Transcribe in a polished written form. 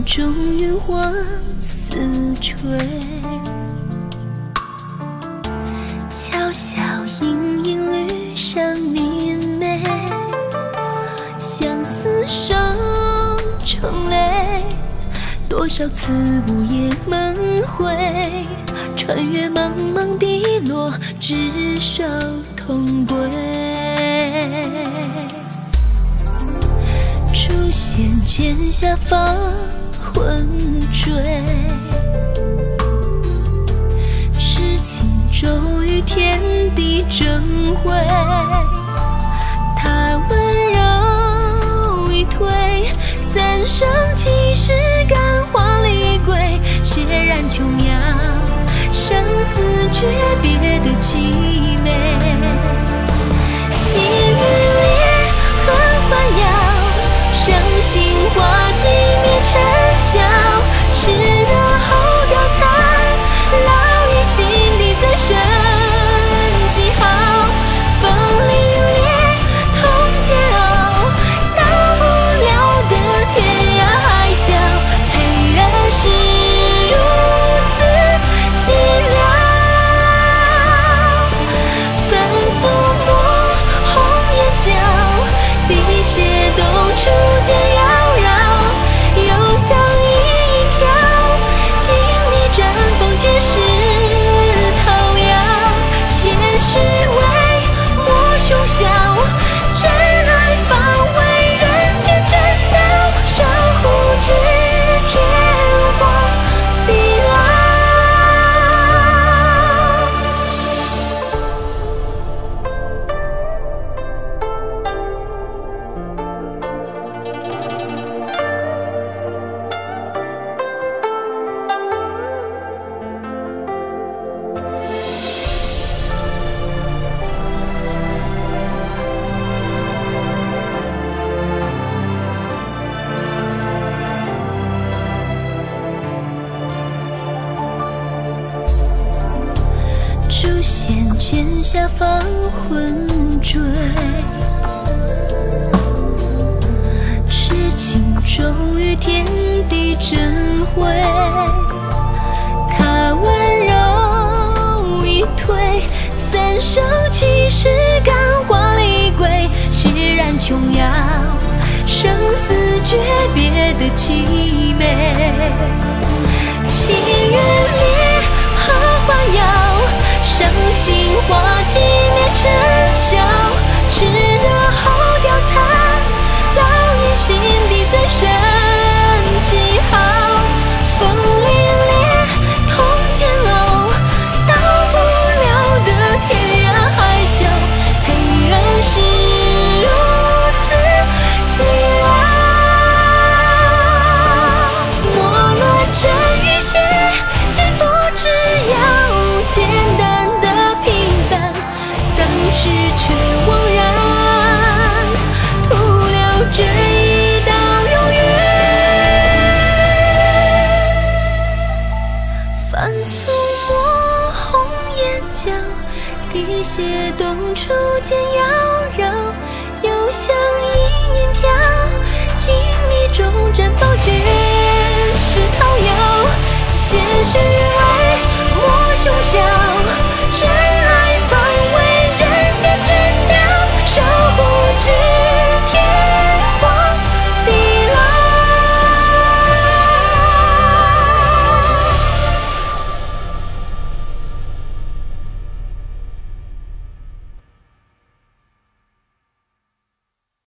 中云花似吹，悄悄隐隐绿山明媚，相思上成泪，多少次午夜梦回，穿越茫茫碧落，执手同归。出现剑下方魂坠，痴情骤雨天地争辉，他温柔一推，三生七世感化离归，血染琼瑶，生死诀别的凄美。气雨烈，荷花摇，伤心花寂灭尘嚣，炽热后凋残，烙印心底最深记号。风凛冽，痛煎熬，到不了的天涯海角，黑人是如此寂寥。翻素墨，红颜娇，滴血动初见妖娆，幽香盈盈飘，静谧绽放绝世桃夭。现实为莫凶笑，真爱方为人间正道，守护至天荒地老。出现剑下方魂坠，痴情骤雨天地争辉，他温柔一推，三生七世感化离归，血染琼瑶，生死诀别的凄美。气月烈，荷花摇，伤心花寂灭尘嚣，炽热后凋残，烙印心底最深记号。风凛冽，痛煎熬，到不了的天涯海角，黑人是如此寂寥。没落针与血，幸福只要简单的平凡，当时却惘然，徒留追忆到永远。翻素墨，红颜娇，滴血动初见妖娆，幽香盈盈飘，静谧中绽放绝世桃夭。鲜血